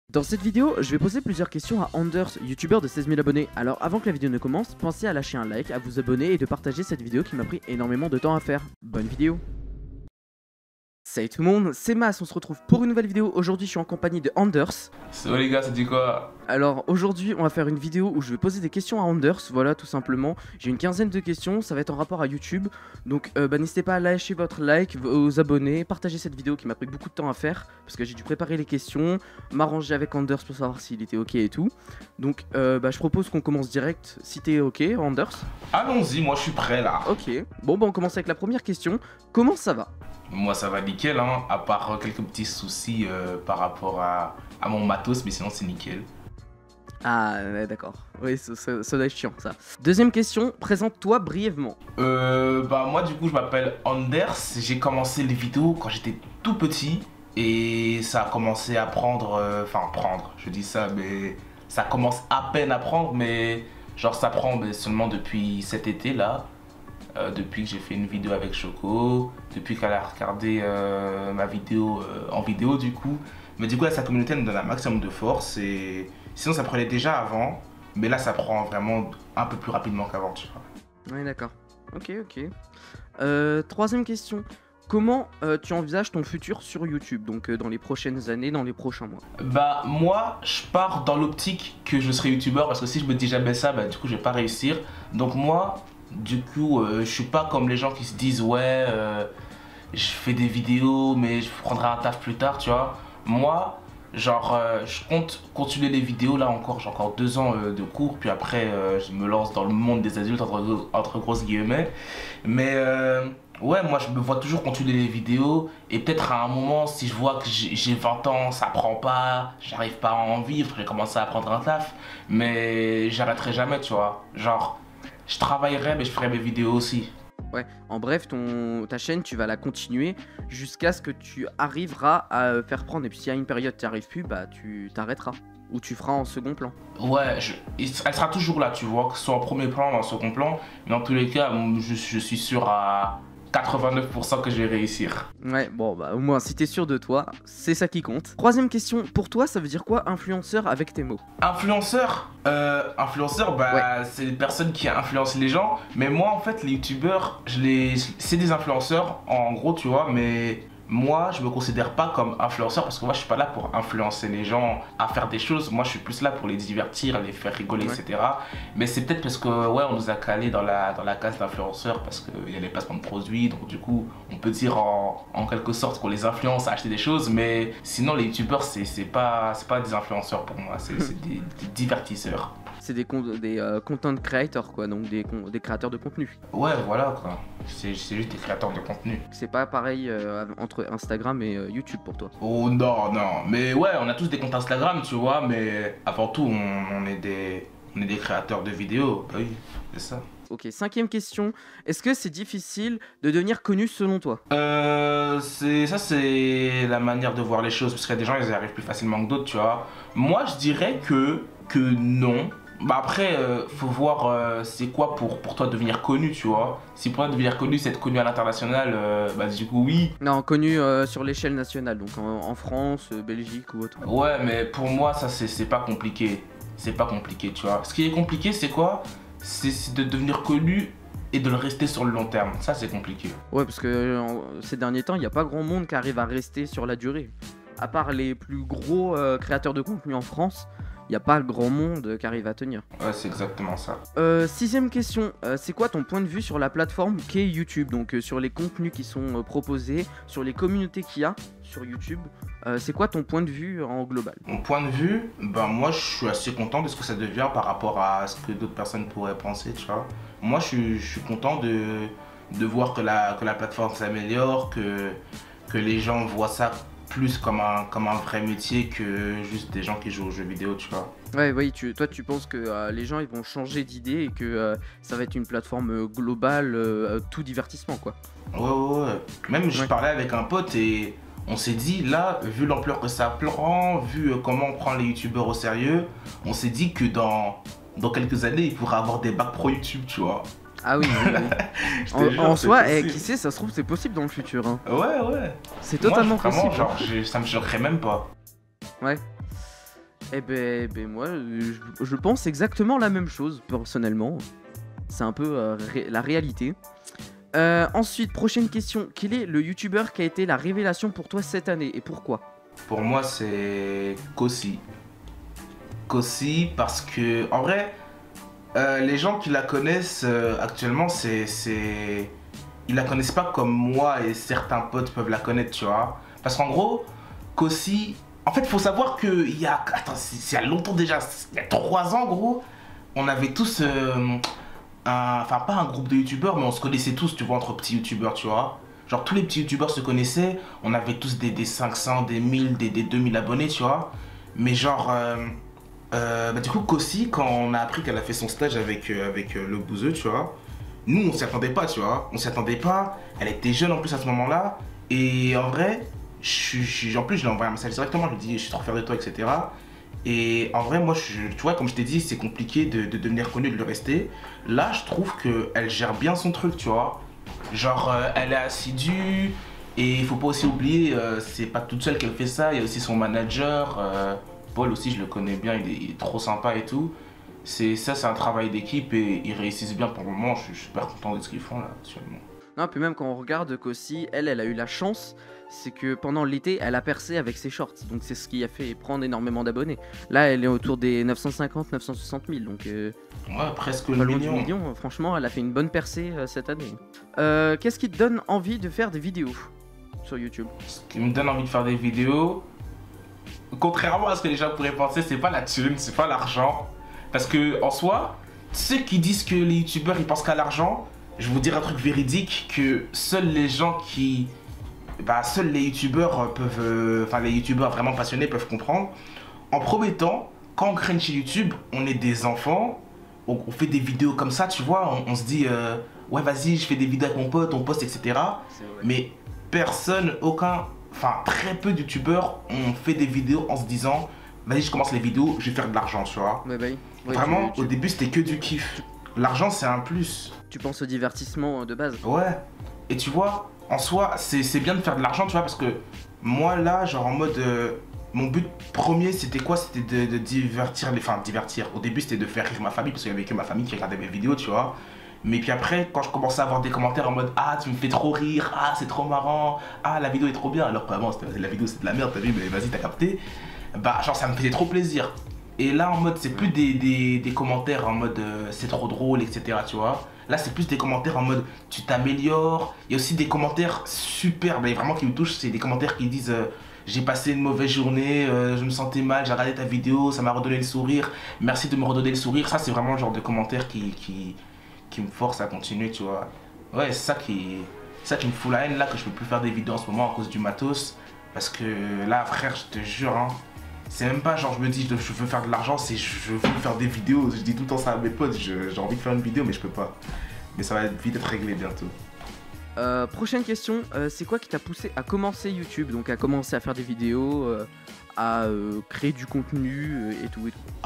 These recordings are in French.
Dans cette vidéo, je vais poser plusieurs questions à Anders, youtubeur de 16 000 abonnés. Alors avant que la vidéo ne commence, pensez à lâcher un like, à vous abonner et de partager cette vidéo qui m'a pris énormément de temps à faire. Bonne vidéo. Salut tout le monde, c'est Mas, on se retrouve pour une nouvelle vidéo. Aujourd'hui je suis en compagnie de Anders. Salut les gars, ça dit quoi? Alors aujourd'hui on va faire une vidéo où je vais poser des questions à Anders, voilà tout simplement. J'ai une quinzaine de questions, ça va être en rapport à YouTube. Donc n'hésitez pas à lâcher votre like, vous abonner, partager cette vidéo qui m'a pris beaucoup de temps à faire. Parce que j'ai dû préparer les questions, m'arranger avec Anders pour savoir s'il était ok et tout. Donc je propose qu'on commence direct, si t'es ok Anders. Allons-y, moi je suis prêt là. Ok, bon bah on commence avec la première question. Comment ça va? Moi ça va nickel, hein, à part quelques petits soucis par rapport à mon matos, mais sinon c'est nickel. Ah ouais, d'accord, oui ça doit être chiant ça. Deuxième question, présente-toi brièvement. Moi du coup je m'appelle Anders, j'ai commencé les vidéos quand j'étais tout petit et ça a commencé à prendre, je dis ça mais ça commence à peine à prendre, mais genre ça prend seulement depuis cet été là. Depuis que j'ai fait une vidéo avec Choco, depuis qu'elle a regardé ma vidéo en vidéo du coup. Mais du coup là, sa communauté nous donne un maximum de force et sinon ça prenait déjà avant, mais là ça prend vraiment un peu plus rapidement qu'avant, tu vois. Ouais d'accord, ok. Troisième question, comment tu envisages ton futur sur YouTube, donc dans les prochaines années, dans les prochains mois? Bah moi je pars dans l'optique que je serai youtubeur parce que si je me dis jamais ça, du coup je vais pas réussir. Donc moi du coup je suis pas comme les gens qui se disent ouais je fais des vidéos mais je prendrai un taf plus tard, tu vois. Moi genre je compte continuer les vidéos là encore, j'ai encore 2 ans de cours, puis après je me lance dans le monde des adultes entre grosses guillemets. Mais ouais, moi je me vois toujours continuer les vidéos et peut-être à un moment si je vois que j'ai 20 ans, ça prend pas, j'arrive pas à en vivre, j'ai commencé à prendre un taf, mais j'arrêterai jamais, tu vois. Genre je travaillerai mais je ferai mes vidéos aussi. Ouais, en bref, ta chaîne, tu vas la continuer jusqu'à ce que tu arriveras à faire prendre. Et puis s'il y a une période tu n'y arrives plus, bah tu t'arrêteras. Ou tu feras en second plan. Ouais, elle sera toujours là, tu vois, que ce soit en premier plan ou en second plan. Mais dans tous les cas, je suis sûr à 89% que je vais réussir. Ouais, bon bah au moins si t'es sûr de toi, c'est ça qui compte. Troisième question, pour toi ça veut dire quoi influenceur avec tes mots? Influenceur, Ouais. c'est les personnes qui influencent les gens. Mais moi en fait les youtubeurs, c'est des influenceurs en gros, tu vois, mais moi je me considère pas comme influenceur parce que moi je suis pas là pour influencer les gens à faire des choses. Moi je suis plus là pour les divertir, les faire rigoler, Ouais. etc. Mais c'est peut-être parce que ouais on nous a calé dans la case d'influenceurs parce qu'il y a les placements de produits, donc du coup on peut dire en quelque sorte qu'on les influence à acheter des choses. Mais sinon les youtubeurs c'est pas des influenceurs pour moi, c'est des divertisseurs. C'est des content creators quoi, donc des créateurs de contenu. Ouais voilà quoi, c'est juste des créateurs de contenu. C'est pas pareil entre Instagram et YouTube pour toi. Oh non, mais ouais, on a tous des comptes Instagram, tu vois, mais avant tout, on est des créateurs de vidéos. Bah oui, c'est ça. Ok, cinquième question, est-ce que c'est difficile de devenir connu selon toi? C'est la manière de voir les choses, parce qu'il y a des gens, ils y arrivent plus facilement que d'autres, tu vois. Moi, je dirais que non. Bah après, faut voir c'est quoi pour toi devenir connu, tu vois. Si pour toi devenir connu, c'est être connu à l'international, bah du coup, oui. Non, connu sur l'échelle nationale, donc en France, Belgique ou autre. Ouais, mais pour moi, ça, c'est pas compliqué. C'est pas compliqué, tu vois. Ce qui est compliqué, c'est quoi? C'est de devenir connu et de le rester sur le long terme. Ça, c'est compliqué. Ouais, parce que ces derniers temps, il n'y a pas grand monde qui arrive à rester sur la durée. À part les plus gros créateurs de contenu en France, il n'y a pas grand monde qui arrive à tenir. Ouais, c'est exactement ça. Sixième question, c'est quoi ton point de vue sur la plateforme qu'est YouTube? Donc sur les contenus qui sont proposés, sur les communautés qu'il y a sur YouTube. C'est quoi ton point de vue en global? Mon point de vue, moi je suis assez content de ce que ça devient par rapport à ce que d'autres personnes pourraient penser, tu vois. Moi je suis content de voir que la plateforme s'améliore, que les gens voient ça plus comme un vrai métier que juste des gens qui jouent aux jeux vidéo, tu vois. Ouais, oui, toi tu penses que les gens ils vont changer d'idée et que ça va être une plateforme globale, tout divertissement quoi. Ouais. Même je parlais avec un pote et on s'est dit là, vu l'ampleur que ça prend, vu comment on prend les youtubeurs au sérieux, on s'est dit que dans quelques années il pourra avoir des bacs pro YouTube, tu vois. Ah oui. En soi, qui sait, ça se trouve c'est possible dans le futur. Hein. Ouais. C'est totalement moi, vraiment, possible. genre, ça me choquerait même pas. Ouais. Moi, je pense exactement la même chose, personnellement. C'est un peu la réalité. Ensuite, prochaine question. Quel est le youtubeur qui a été la révélation pour toi cette année et pourquoi? Pour moi, c'est Kossi. Kossi, parce que, en vrai, les gens qui la connaissent actuellement, ils la connaissent pas comme moi et certains potes peuvent la connaître, tu vois. Parce qu'en gros, Kossi, en fait, faut savoir qu'il y a. Attends, c'est il y a longtemps déjà, il y a 3 ans, gros, on avait tous. Enfin, pas un groupe de youtubeurs, mais on se connaissait tous, tu vois, entre petits youtubeurs, tu vois. Genre, tous les petits youtubeurs se connaissaient, on avait tous des 500, des 1000, des 2000 abonnés, tu vois. Mais genre. Du coup, Kossi, quand on a appris qu'elle a fait son stage avec le Bouzeux, tu vois, nous on s'y attendait pas, tu vois. On s'y attendait pas, elle était jeune en plus à ce moment-là. Et en vrai, en plus, je lui ai envoyé un message directement, je lui ai dit, je suis trop fier de toi, etc. Et en vrai, moi, tu vois, comme je t'ai dit, c'est compliqué de devenir connu, de le rester. Là, je trouve qu'elle gère bien son truc, tu vois. Genre, elle est assidue. Et il faut pas aussi oublier, c'est pas toute seule qu'elle fait ça, il y a aussi son manager. Paul aussi, je le connais bien, il est trop sympa et tout. C'est un travail d'équipe et ils réussissent bien pour le moment. Je suis super content de ce qu'ils font là actuellement. Non, puis même quand on regarde qu'aussi, elle a eu la chance, c'est que pendant l'été, elle a percé avec ses shorts. Donc c'est ce qui a fait prendre énormément d'abonnés. Là, elle est autour des 950, 960 000. Donc Ouais, presque pas le loin du million. million. Franchement, elle a fait une bonne percée cette année. Qu'est-ce qui te donne envie de faire des vidéos sur YouTube? Ce qui me donne envie de faire des vidéos, contrairement à ce que les gens pourraient penser, c'est pas la thune, c'est pas l'argent. Parce que en soi, ceux qui disent que les youtubeurs ils pensent qu'à l'argent, je vais vous dire un truc véridique, que seuls les gens qui. Seuls les youtubeurs peuvent. Enfin, les youtubeurs vraiment passionnés peuvent comprendre. En premier temps, quand on crée une chaîne YouTube, on est des enfants, on fait des vidéos comme ça, tu vois, on se dit, ouais, vas-y, je fais des vidéos avec mon pote, on poste, etc. Mais personne, enfin, très peu de youtubeurs ont fait des vidéos en se disant, vas-y, je commence les vidéos, je vais faire de l'argent, tu vois. Ouais, oui. Vraiment, au début, c'était que du kiff. L'argent, c'est un plus. Tu penses au divertissement de base. Ouais. Et tu vois, en soi, c'est bien de faire de l'argent, tu vois, parce que moi, là, genre en mode. Mon but premier, c'était quoi? C'était de divertir Enfin, divertir. Au début, c'était de faire rire ma famille, parce qu'il y avait que ma famille qui regardait mes vidéos, tu vois. Mais puis après, quand je commençais à avoir des commentaires en mode, ah, tu me fais trop rire, ah, c'est trop marrant, ah, la vidéo est trop bien, alors que vraiment, la vidéo c'est de la merde, t'as vu, mais vas-y, t'as capté. Genre, ça me faisait trop plaisir. Et là, en mode, c'est plus des commentaires en mode, c'est trop drôle, etc., tu vois. Là, c'est plus des commentaires en mode, tu t'améliores. Il y a aussi des commentaires super, vraiment qui me touchent, c'est des commentaires qui disent, j'ai passé une mauvaise journée, je me sentais mal, j'ai regardé ta vidéo, ça m'a redonné le sourire, merci de me redonner le sourire. Ça, c'est vraiment le genre de commentaires qui me force à continuer, tu vois. Ouais, c'est ça qui me fout la haine là, que je peux plus faire des vidéos en ce moment à cause du matos. Parce que là, frère, je te jure, hein, c'est même pas genre je me dis je veux faire de l'argent, c'est je veux faire des vidéos. Je dis tout le temps ça à mes potes, j'ai envie de faire une vidéo mais je peux pas. Mais ça va vite être réglé bientôt. Prochaine question, c'est quoi qui t'a poussé à commencer YouTube? Donc à commencer à faire des vidéos, à créer du contenu et tout et tout.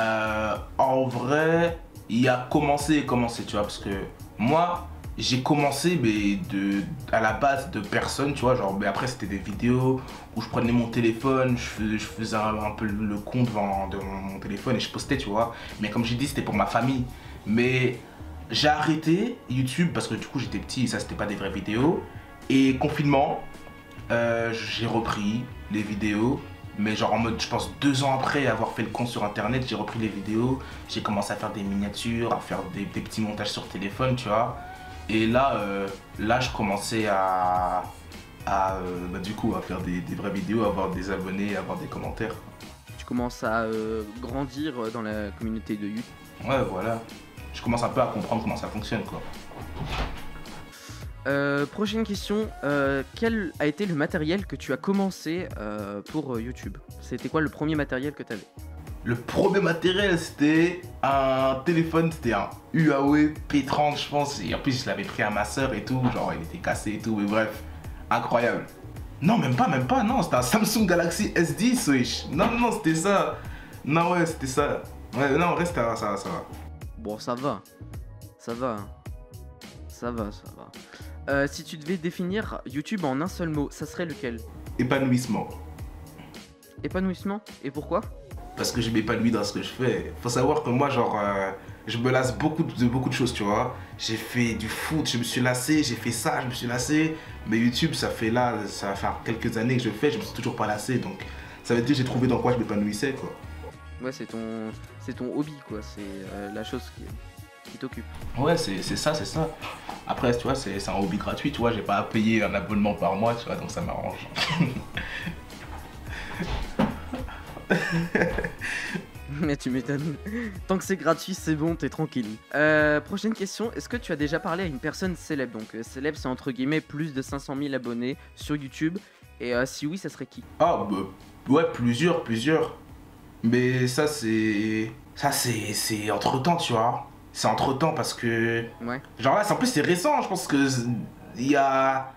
En vrai, il y a commencé, tu vois, parce que moi, j'ai commencé mais à la base de personne, tu vois, genre, mais après c'était des vidéos où je prenais mon téléphone, je faisais un peu le compte de mon téléphone et je postais, tu vois. Mais comme j'ai dit, c'était pour ma famille. Mais j'ai arrêté YouTube parce que du coup j'étais petit et ça c'était pas des vraies vidéos. Et confinement, j'ai repris les vidéos. Mais genre en mode, je pense 2 ans après avoir fait le compte sur internet, j'ai repris les vidéos, j'ai commencé à faire des miniatures, à faire des petits montages sur téléphone, tu vois. Et là, je commençais du coup, à faire des vraies vidéos, à avoir des abonnés, à avoir des commentaires. Tu commences à grandir dans la communauté de YouTube. Ouais, voilà. Je commence un peu à comprendre comment ça fonctionne, quoi. Prochaine question, quel a été le matériel que tu as commencé pour YouTube? C'était quoi le premier matériel que tu avais? Le premier matériel, c'était un téléphone, c'était un Huawei P30, je pense. Et en plus, je l'avais pris à ma soeur et tout, genre il était cassé et tout, mais bref, incroyable. Non, même pas, non, c'était un Samsung Galaxy S10, wesh. Non, c'était ça. Non, ouais, c'était ça. Ouais, non, en vrai, c'était ça va. Bon, ça va. Si tu devais définir YouTube en un seul mot, ça serait lequel? Épanouissement. Épanouissement? Et pourquoi? parce que je m'épanouis dans ce que je fais. Faut savoir que moi, genre, je me lasse beaucoup de choses, tu vois. J'ai fait du foot, je me suis lassé, j'ai fait ça, je me suis lassé. Mais YouTube, ça va faire quelques années que je le fais, je me suis toujours pas lassé. Donc, ça veut dire que j'ai trouvé dans quoi je m'épanouissais, quoi. Ouais, c'est ton hobby, quoi. C'est la chose qui t'occupe. Ouais, c'est ça, c'est ça. Après, tu vois, c'est un hobby gratuit, tu vois. J'ai pas à payer un abonnement par mois, tu vois, donc ça m'arrange. Mais tu m'étonnes. Tant que c'est gratuit, c'est bon, t'es tranquille. Prochaine question, est-ce que tu as déjà parlé à une personne célèbre? Donc célèbre, c'est entre guillemets plus de 500 000 abonnés sur YouTube. Et si oui, ça serait qui? Ah, bah, ouais, plusieurs. Mais ça, c'est entre-temps, tu vois. C'est entre-temps parce que... Ouais. Genre là, en plus, c'est récent. Je pense que il y a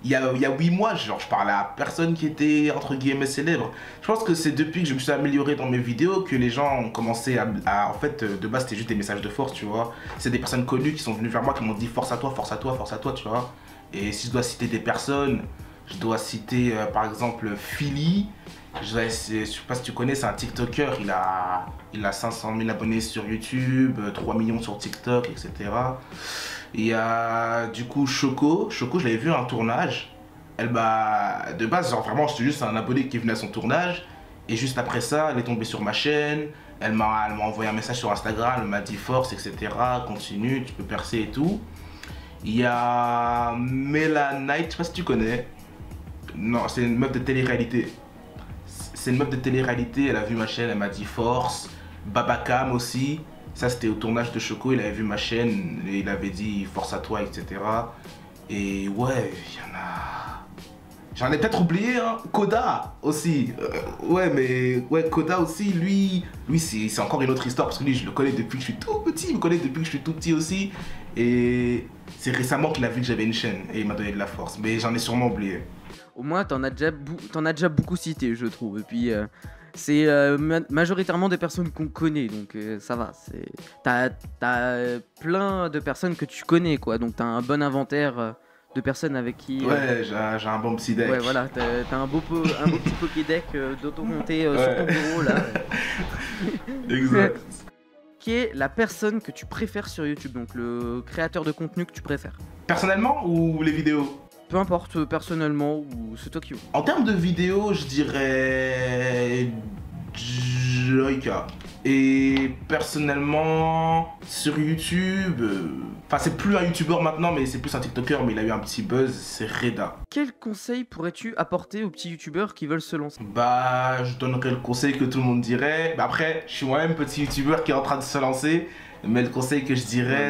8 mois, genre, je parlais à personne qui était, entre guillemets, célèbre. Je pense que c'est depuis que je me suis amélioré dans mes vidéos que les gens ont commencé en fait, de base, c'était juste des messages de force, tu vois. C'est des personnes connues qui sont venues vers moi, qui m'ont dit force à toi, force à toi, force à toi, tu vois. Et si je dois citer des personnes, je dois citer, par exemple, Philly. Je sais pas si tu connais, c'est un TikToker, il a 500 000 abonnés sur YouTube, 3 millions sur TikTok, etc. Il y a du coup Choco, je l'avais vu à un tournage. Elle m'a, de base, genre vraiment, j'étais juste un abonné qui venait à son tournage. Et juste après ça, elle est tombée sur ma chaîne, elle m'a envoyé un message sur Instagram, elle m'a dit force, etc. Continue, tu peux percer et tout. Il y a Melanite, je sais pas si tu connais. Non, c'est une meuf de télé-réalité. C'est une meuf de télé-réalité, elle a vu ma chaîne, elle m'a dit force. Babacam aussi, ça c'était au tournage de Choco, il avait vu ma chaîne et il avait dit force à toi, etc. Et ouais, il y en a... J'en ai peut-être oublié, hein. Koda aussi. Ouais, mais ouais, Koda aussi, lui c'est encore une autre histoire parce que lui, je le connais depuis que je suis tout petit, il me connaît depuis que je suis tout petit aussi. Et c'est récemment qu'il a vu que j'avais une chaîne et il m'a donné de la force, mais j'en ai sûrement oublié. Au moins, t'en as déjà beaucoup cité, je trouve. Et puis, c'est majoritairement des personnes qu'on connaît, donc ça va. T'as plein de personnes que tu connais, quoi. Donc, t'as un bon inventaire de personnes avec qui. Ouais, j'ai un bon petit deck. Ouais, voilà, t'as un beau petit Pokédeck d'auto-monté sur ton bureau, là. Exact. Qui est la personne que tu préfères sur YouTube, donc le créateur de contenu que tu préfères? Personnellement ou les vidéos? Peu importe, personnellement, ou c'est toi qui veux. En termes de vidéos, je dirais Joyka. Et personnellement, sur YouTube, enfin c'est plus un youtubeur maintenant, mais c'est plus un tiktoker, mais il a eu un petit buzz, c'est Reda. Quel conseil pourrais-tu apporter aux petits youtubeurs qui veulent se lancer? Bah, je donnerais le conseil que tout le monde dirait. Bah après, je suis moi-même petit youtubeur qui est en train de se lancer, mais le conseil que je dirais,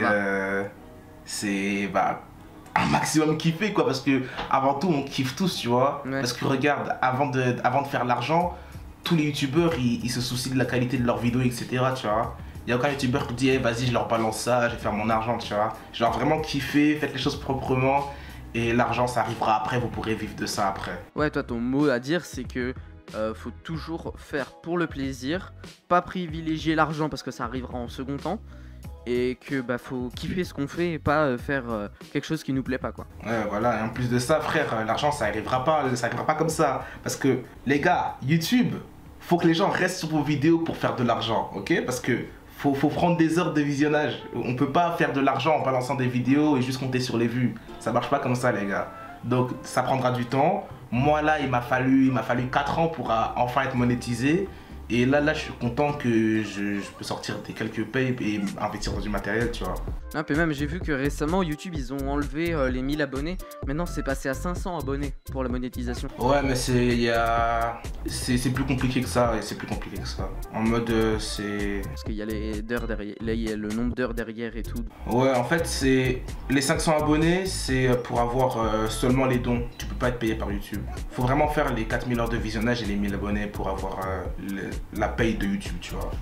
c'est bah un maximum kiffer, quoi, parce que avant tout on kiffe tous, tu vois. Ouais. Parce que regarde, avant de faire de l'argent, tous les youtubeurs ils se soucient de la qualité de leurs vidéos, etc., tu vois. Il y a aucun youtubeur qui dit hey, vas-y je leur balance ça, je vais faire mon argent, tu vois. Genre vraiment kiffer, faites les choses proprement et l'argent ça arrivera après, vous pourrez vivre de ça après. Ouais, toi ton mot à dire c'est que faut toujours faire pour le plaisir, pas privilégier l'argent parce que ça arrivera en second temps. Et que bah faut kiffer ce qu'on fait et pas faire quelque chose qui nous plaît pas, quoi. Ouais, voilà, et en plus de ça, frère, l'argent ça arrivera pas comme ça. Parce que les gars, YouTube, faut que les gens restent sur vos vidéos pour faire de l'argent, ok? Parce que faut prendre des heures de visionnage. On peut pas faire de l'argent en balançant des vidéos et juste compter sur les vues. Ça marche pas comme ça, les gars. Donc ça prendra du temps. Moi là, il m'a fallu 4 ans pour enfin être monétisé. Et là, je suis content que je peux sortir des quelques payes et investir dans du matériel, tu vois. Ah, puis même, j'ai vu que récemment, YouTube, ils ont enlevé les 1000 abonnés. Maintenant, c'est passé à 500 abonnés pour la monétisation. Ouais, mais c'est plus compliqué que ça, et c'est plus compliqué que ça. En mode, c'est... Parce qu'il y a les heures derrière, là, il y a le nombre d'heures derrière et tout. Ouais, en fait, c'est... Les 500 abonnés, c'est pour avoir seulement les dons. Tu peux pas être payé par YouTube. Faut vraiment faire les 4000 heures de visionnage et les 1000 abonnés pour avoir la paye de YouTube, tu vois.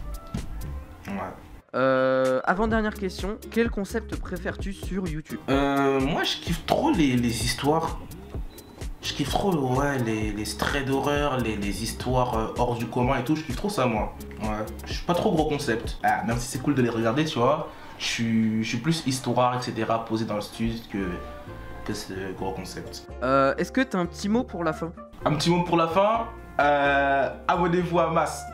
Ouais. Avant-dernière question, quel concept préfères-tu sur YouTube? Moi, je kiffe trop les histoires. Je kiffe trop, ouais, les straits d'horreur, les histoires hors du commun et tout. Je kiffe trop ça, moi. Ouais. Je suis pas trop gros concept. Ah, même si c'est cool de les regarder, tu vois. Je suis plus histoire, etc. posé dans le studio que ce gros concept. Est-ce que t'as un petit mot pour la fin? Un petit mot pour la fin? Abonnez-vous à Mas.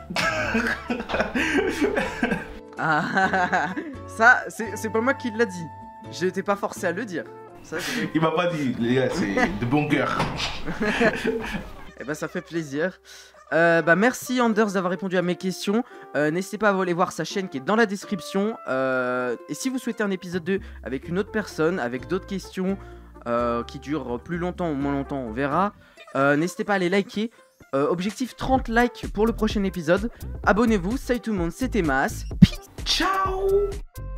Ah, ça, c'est pas moi qui l'a dit. Je t'ai pas forcé à le dire. Ça, Il m'a pas dit, les gars, c'est de bon cœur. Eh ben, ça fait plaisir. Merci Anders d'avoir répondu à mes questions. N'hésitez pas à aller voir sa chaîne qui est dans la description. Et si vous souhaitez un épisode 2 avec une autre personne, avec d'autres questions qui durent plus longtemps ou moins longtemps, on verra. N'hésitez pas à les liker. Objectif 30 likes pour le prochain épisode. Abonnez-vous. Salut tout le monde, c'était Mas. Ciao.